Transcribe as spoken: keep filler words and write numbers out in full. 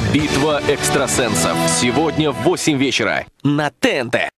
Битва экстрасенсов. Сегодня в восемь вечера на ТНТ.